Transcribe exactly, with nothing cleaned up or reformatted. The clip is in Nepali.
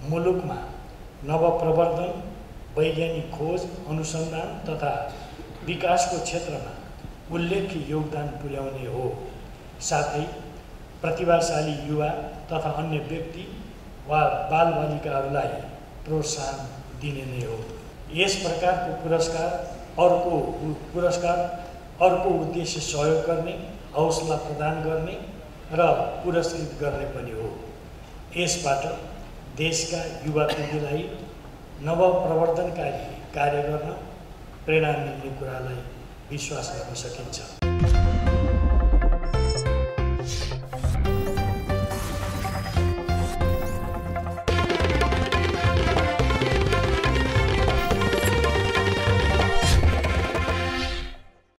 मुलुकमा नवप्रवर्धन, वैज्ञानिक खोज, अनुसन्धान तथा विकासको क्षेत्रमा उल्लेख्य योगदान पुर्याउने हो। साथै प्रतिभाशाली युवा तथा अन्य व्यक्ति वा बालबालिकाहरूलाई प्रोत्साहन दिने नै हो। यस प्रकारको पुरस्कार अर्को पुरस्कार अर्को उद्देश्य सहयोग गर्ने, हौसला प्रदान गर्ने र पुरस्कृत गर्ने पनि हो। यसबाट देशका युवा पिँढीलाई नवप्रवर्धनकारी कार्य गर्न प्रेरणा मिल्ने कुरालाई विश्वास गर्न सकिन्छ।